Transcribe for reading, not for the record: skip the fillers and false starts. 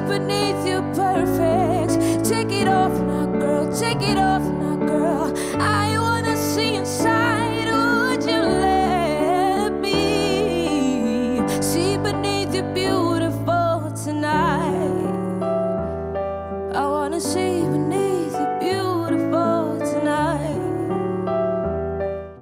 beneath you perfect. Take it off now, girl, take it off now, girl. I wanna see inside, would you let me see beneath you beautiful tonight? I wanna see